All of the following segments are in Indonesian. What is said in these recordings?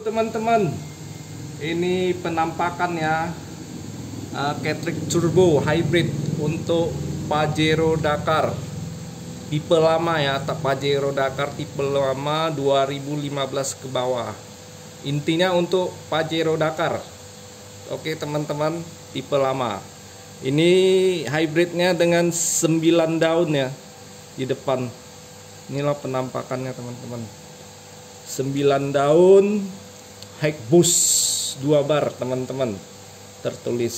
teman-teman, ini penampakannya Catrick Turbo Hybrid untuk Pajero Dakar tipe lama ya, Pajero Dakar tipe lama 2015 ke bawah. Intinya untuk Pajero Dakar. Oke teman-teman, tipe lama. Ini hybridnya dengan 9 daun ya di depan. Inilah penampakannya teman-teman. 9 daun, high boost 2 bar teman-teman, tertulis.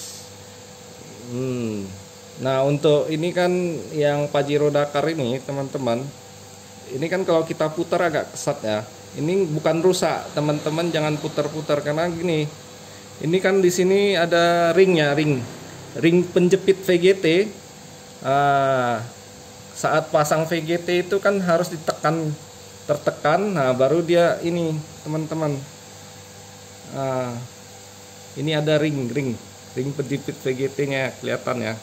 Nah untuk ini kan yang Pajero Dakar ini teman-teman, ini kan kalau kita putar agak kesat ya. Ini bukan rusak teman-teman, jangan putar-putar karena gini. Ini kan di sini ada ringnya, ring penjepit VGT. Saat pasang VGT itu kan harus tertekan, nah baru dia ini teman-teman. Ini ada ring penjepit VGT-nya, kelihatan ya.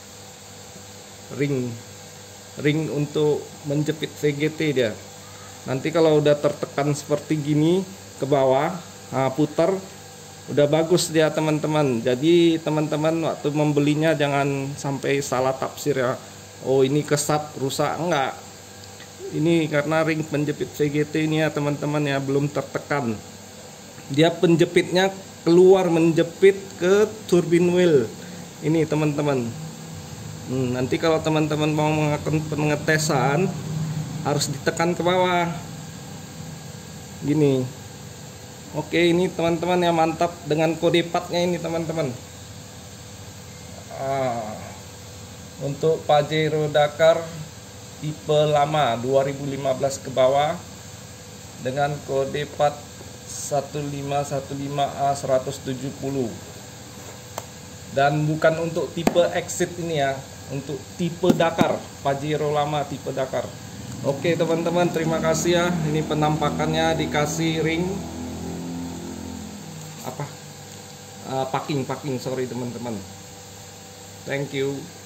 Ring untuk menjepit VGT dia. Nanti kalau udah tertekan seperti gini ke bawah, putar, udah bagus dia teman-teman. Jadi teman-teman waktu membelinya jangan sampai salah tafsir ya. Oh ini kesat, rusak, enggak. Ini karena ring penjepit VGT ini ya teman-teman ya, belum tertekan. Dia penjepitnya keluar menjepit ke turbin wheel. Ini teman-teman. Nanti kalau teman-teman mau melakukan pengetesan harus ditekan ke bawah. Gini. Oke, ini teman-teman yang mantap dengan kode partnya ini teman-teman. Untuk Pajero Dakar tipe lama 2015 ke bawah dengan kode part 1515A170. Dan bukan untuk tipe exit ini ya, untuk tipe Dakar, Pajero lama tipe Dakar. Oke teman-teman, terima kasih ya. Ini penampakannya dikasih ring packing, sorry teman-teman. Thank you.